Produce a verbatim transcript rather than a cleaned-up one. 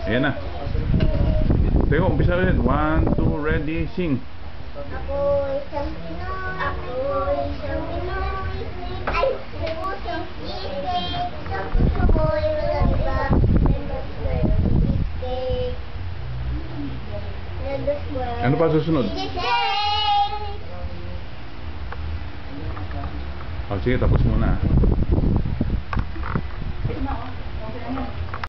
Ayan na. Teka, umpisa ulit. One, two, ready, sing. Ako isang Pinoy, ako isang Pinoy, ay pusong isip, sa puso ko'y walang iba, ano pa susunod? Oh, sige, tapos muna.